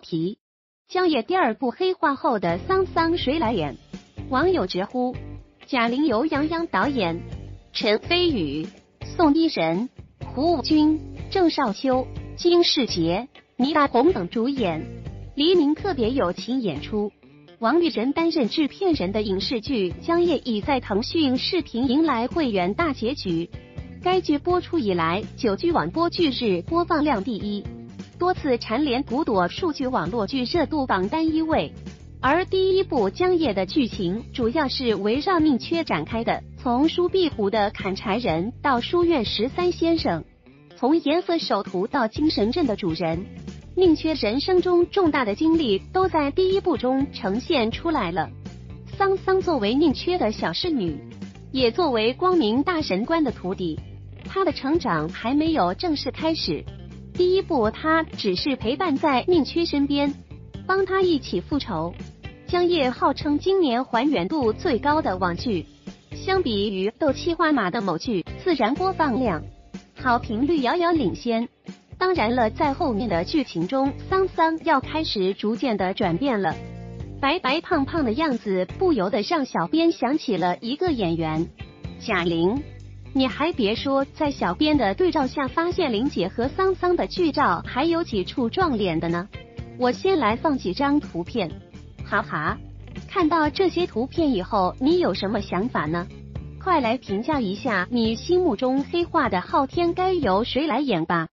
题：江夜第2部黑化后的桑桑谁来演？网友直呼：贾玲由杨洋导演，陈飞宇、宋一神、胡武君、郑少秋、金世杰、倪大红等主演，黎明特别友情演出。王玉仁担任制片人的影视剧《江夜》已在腾讯视频迎来会员大结局。该剧播出以来，9剧网播剧日播放量第1，多次蝉联古朵数据网络剧热度榜单1位。而第1部《江夜》的剧情主要是围绕宁缺展开的，从书壁湖的砍柴人到书院13先生，从颜色手图到精神症的主人，宁缺人生中重大的经历都在第1部中呈现出来了。桑桑作为宁缺的小侍女，也作为光明大神官的徒弟，她的成长还没有正式开始。第1部她只是陪伴在宁缺身边，帮他一起复仇。江夜号称今年还原度最高的网剧，相比于斗气花马的某剧，自然播放量、好评率遥遥领先。当然了，在后面的剧情中，桑桑要开始逐渐的转变了。白白胖胖的样子不由得让小编想起了一个演员贾玲。你还别说，在小编的对照下发现玲姐和桑桑的剧照还有几处撞脸的呢。我先来放几张图片，哈哈，看到这些图片以后，你有什么想法呢？快来评价一下你心目中黑化的昊天该由谁来演吧。